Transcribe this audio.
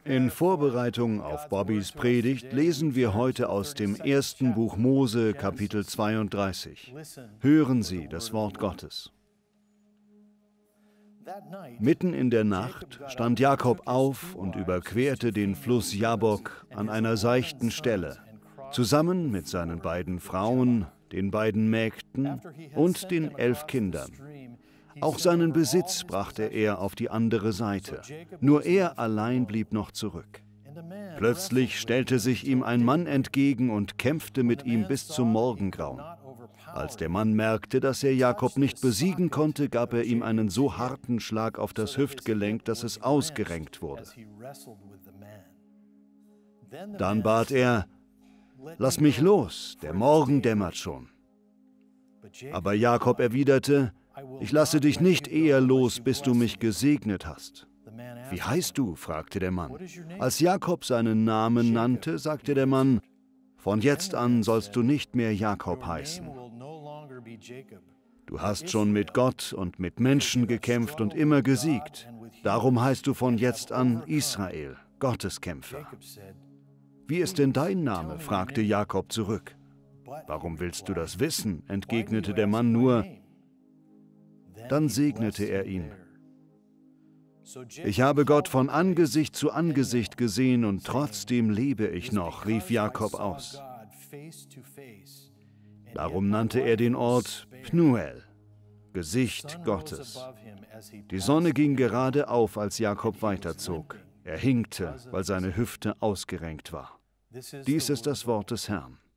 In Vorbereitung auf Bobbys Predigt lesen wir heute aus dem ersten Buch Mose, Kapitel 32. Hören Sie das Wort Gottes. Mitten in der Nacht stand Jakob auf und überquerte den Fluss Jabbok an einer seichten Stelle, zusammen mit seinen beiden Frauen, den beiden Mägden und den 11 Kindern. Auch seinen Besitz brachte er auf die andere Seite. Nur er allein blieb noch zurück. Plötzlich stellte sich ihm ein Mann entgegen und kämpfte mit ihm bis zum Morgengrauen. Als der Mann merkte, dass er Jakob nicht besiegen konnte, gab er ihm einen so harten Schlag auf das Hüftgelenk, dass es ausgerenkt wurde. Dann bat er: „Lass mich los, der Morgen dämmert schon." Aber Jakob erwiderte: „Ich lasse dich nicht eher los, bis du mich gesegnet hast." „Wie heißt du?" fragte der Mann. Als Jakob seinen Namen nannte, sagte der Mann: „Von jetzt an sollst du nicht mehr Jakob heißen. Du hast schon mit Gott und mit Menschen gekämpft und immer gesiegt. Darum heißt du von jetzt an Israel, Gotteskämpfer." „Wie ist denn dein Name?" fragte Jakob zurück. „Warum willst du das wissen?" entgegnete der Mann nur. Dann segnete er ihn. „Ich habe Gott von Angesicht zu Angesicht gesehen und trotzdem lebe ich noch", rief Jakob aus. Darum nannte er den Ort Pnuel, Gesicht Gottes. Die Sonne ging gerade auf, als Jakob weiterzog. Er hinkte, weil seine Hüfte ausgerenkt war. Dies ist das Wort des Herrn.